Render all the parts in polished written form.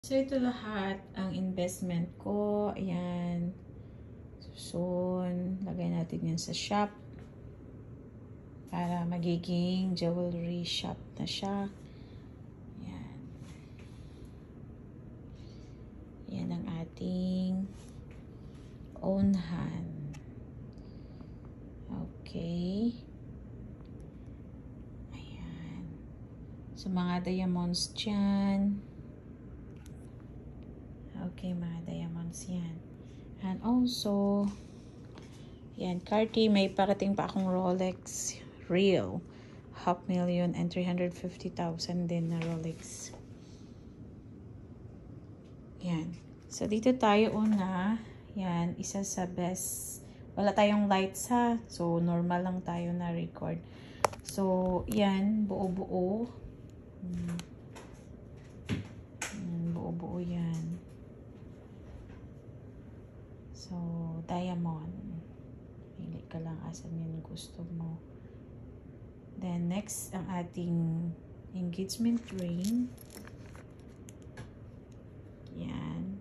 So, ito lahat ang investment ko. Ayan. So, lagay natin yan sa shop. Para magiging jewelry shop na siya. Ayan. Yan ang ating own hand. Okay. Ayan. So, mga diamonds dyan. Okay, mga diamonds yan. And also, yan, Cartier, may parating pa akong Rolex Real. 500,000 and 350,000 din na Rolex. Yan. So, dito tayo una. Yan, isa sa best. Wala tayong lights ha. So, normal lang tayo na record. So, yan, buo-buo. Buo-buo yan. So, diamond. Pili ka lang asan yun gusto mo. Then, next, ang ating engagement ring. Yan.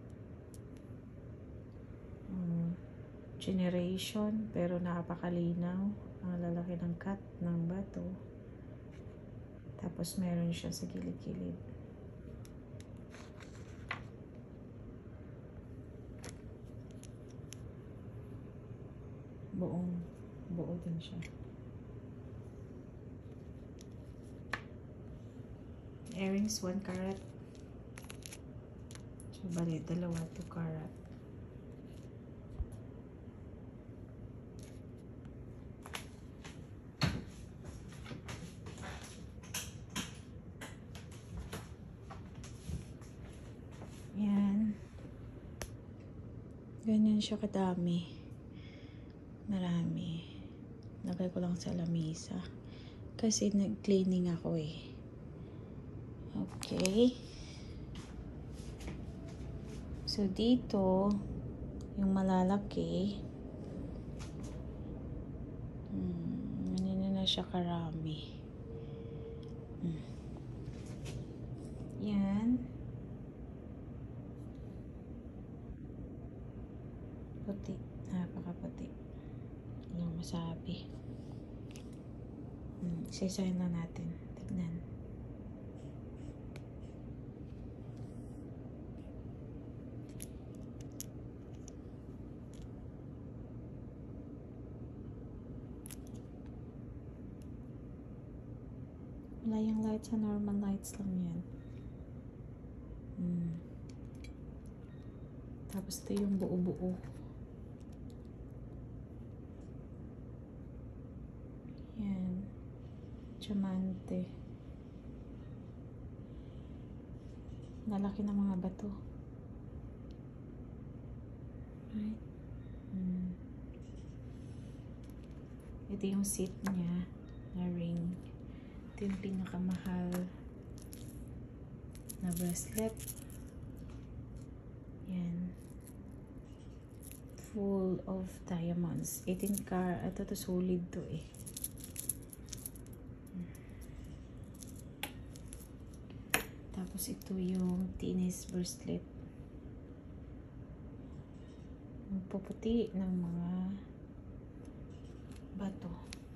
Generation, pero napakalinaw. Ang lalaki ng cut ng bato. Tapos, meron siya sa gilid-gilid. Buo din siya. Earrings 1 carat. So, bali, dalawa 2 carat. Yan. Ganyan siya kadami. Marami. Lagay ko lang sa lamesa. Kasi nag-cleaning ako eh. Okay. So, dito, yung malalaki, na siya karami. Yan. Puti. Napakaputi. Walang masabi. Isa-isahin na natin. Tignan. Wala yung lights sa normal lights lang yan. Tapos ito yung buo-buo. Yan. Diamante. Lalaki ng mga bato. Right? Ito yung seat niya na ring. Ito yung pinakamahal na bracelet. Yan. Full of diamonds. 18 karat. Ito solid to eh. Tapos ito yung tennis bracelet. Puputi ng mga bato.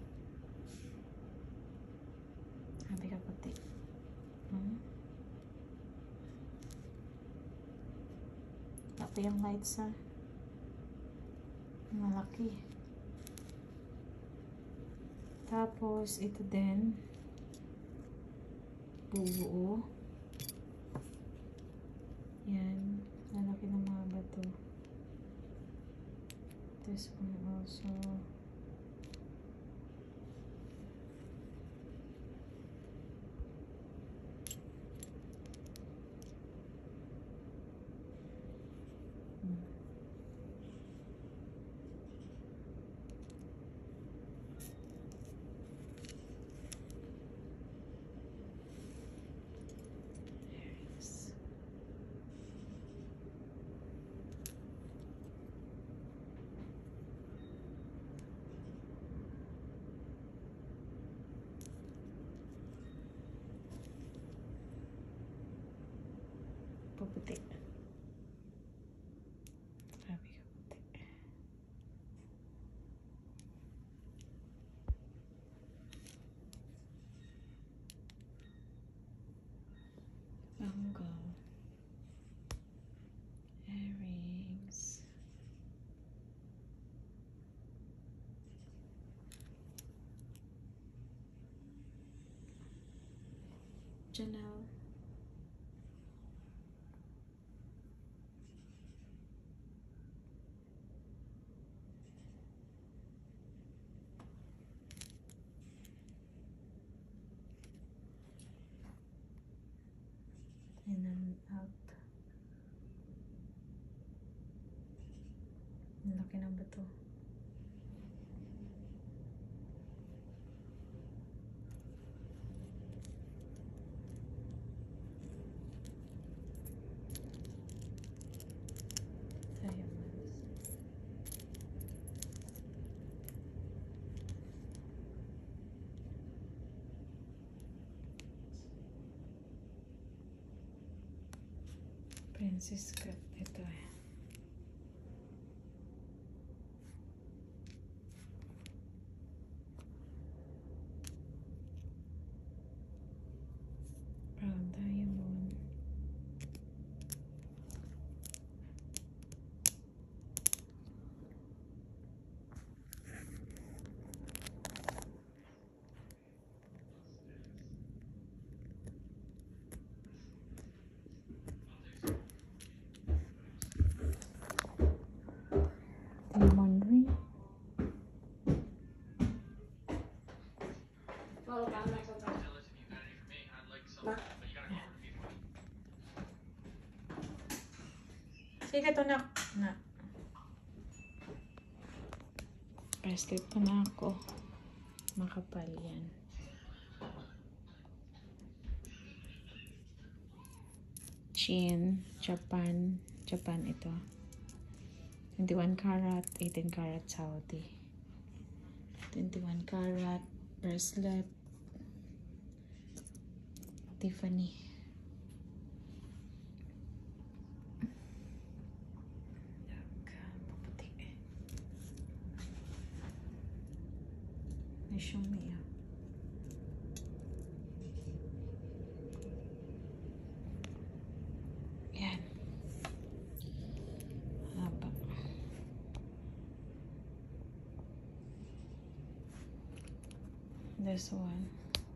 Sabi ka puti. Ito yung lights ha. Malaki. Tapos ito din. Buo. Yan. Lalaki ng mga bato. This one also. paputi. Grabe ka puti. Bangle. Earrings. Chanel. In and out. Ang laki ng bato. Diamonds. Princess cut. Ito eh. Brown diamond. Diamond ring. Sige, ito na. Bracelet ko na ako. Makapal yan. Chin, Japan. Japan ito. 21 karat, 18 karat Saudi. 21 karat bracelet. Tiffany. Paputi. Show me. Yan. Haba. This one.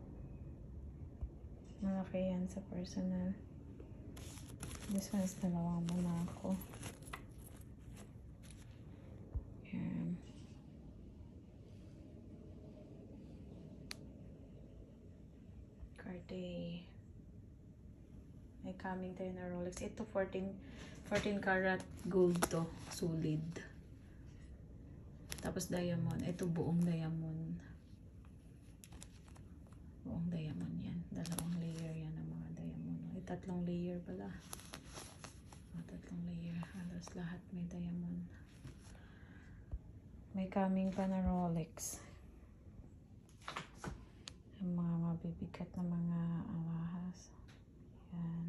Malaki yan sa personal. This one is dalawang muna ako. Yan. Cartier. May coming tayo na Rolex. Ito 14 karat gold to. Solid. Tapos diamond. Ito buong diamond. Buong diamond yan. Dalawang layer yan ng mga diamond. Ay, 3 layer pala. Mga 3 layer. Halos lahat may diamond. May coming pa na Rolex. Ang mga mabibigat na mga alahas. Yan.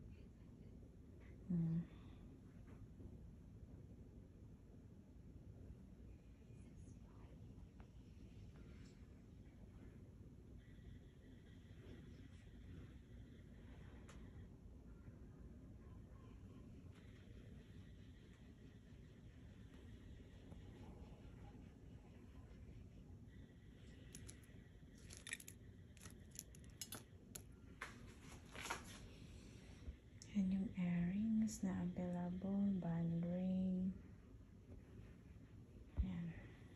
Yan yung earrings na available. Band ring. Yan.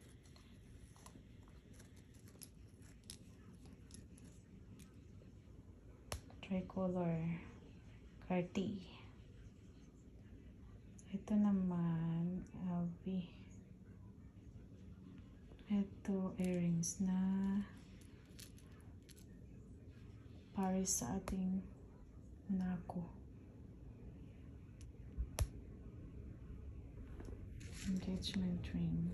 Tricolor. Cartier. Ito naman, LV. Ito, earrings na Paris sa ating Monaco. Engagement ring.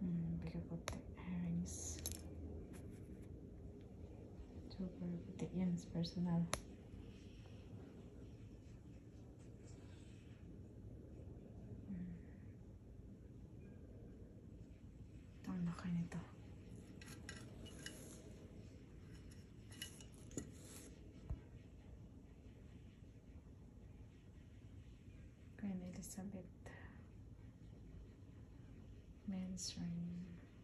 Bigay puti. Earrings. Super puti. Yan, personal. Ito ang laki nito. Queen Elizabeth. Men's ring.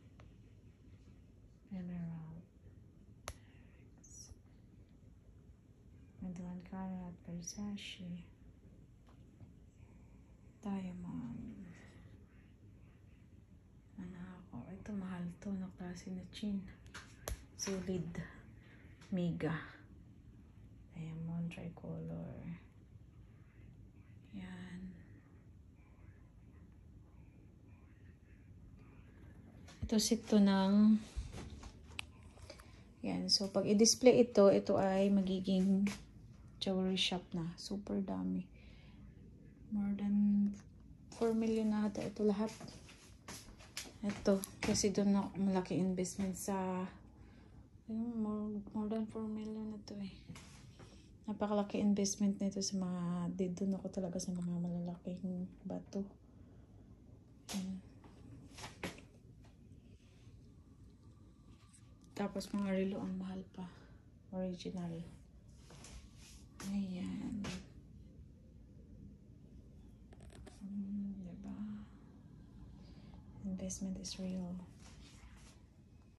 Emerald. 21 karat. Versace. Diamond. Ano ako? Ito mahal to. Na klase na chin. Solid. Mega. Diamond tricolor. Yan. Ito set to ng yan. So, pag i-display ito, ito ay magiging jewelry shop na. Super dami. More than 4 million na ata ito lahat. Ito. Kasi doon ako malaki investment sa more than 4 million na ito eh. Napakalaki investment nito sa mga, doon ako talaga sa mga malalaking bato. Yan. Tapos mga relo ang mahal pa. Original. Ayan. Diba? Investment is real.